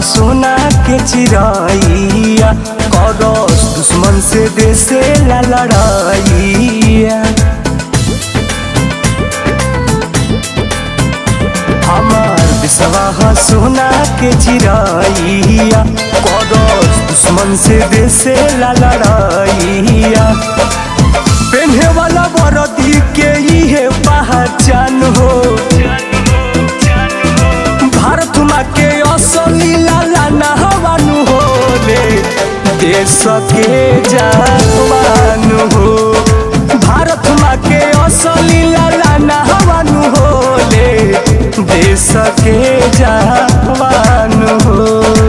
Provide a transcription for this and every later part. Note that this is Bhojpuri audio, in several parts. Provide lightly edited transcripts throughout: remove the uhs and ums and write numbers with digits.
सोना के चिराइया, करस दुश्मन से देशे ला लड़ाइया। हमार देशवा सोना के चिराइया, करस दुश्मन से देशे ला लड़ाइया। पेन्हे वाला वर्दी के इहे पहचान हो, भारत माँ के असली लाला नहवानु हो ले, देश के जवान हो। भारत माँ के असली लाला नहवानु हो ले, देश के जवान हो।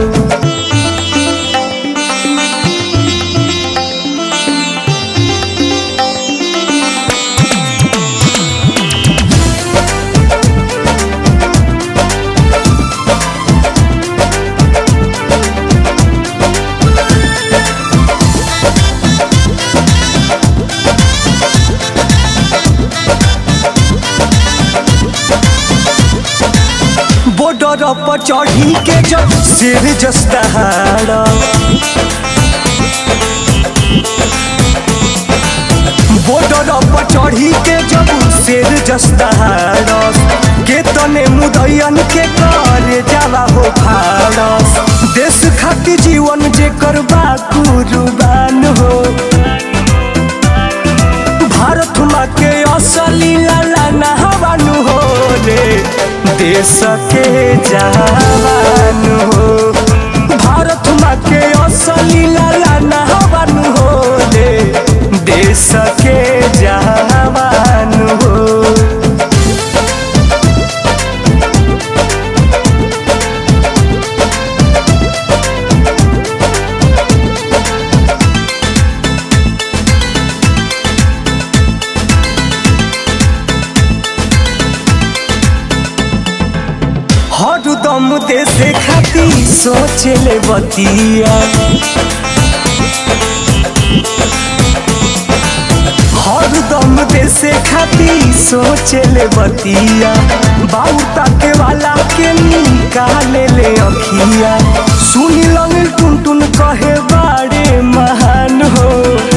बॉर्डर पर चढ़ी के जब सिर जस्ताहारा, बॉर्डर पर चढ़ी के जब सिर जस्ताहारा, के तने मुदैयन के करे जाला हो फारस। देश खातिर जीवन जे करबा कुर्बान हो, भारत माँ के असली लाला नहवानु हो ले, देश के जवान हो। भारत माँ के असली लाला नहवानु हो ले, देश के जवान हो। हरदम देश खातिर सोचले बतिया, हरदम देश खातिर सोचले बतिया। बाबू ताके वाला के निकाले ले अखिया, सुनी लंगिल टुन टुन कहे बाड़े महान हो।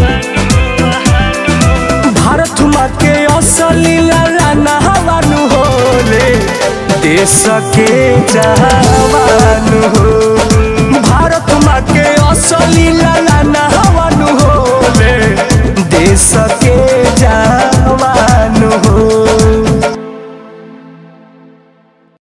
भारत माँ के असली लाला नहवानु हो ले, देश के जवान हो। भारत माँ के असली लाला नहवानु हो ले, देश के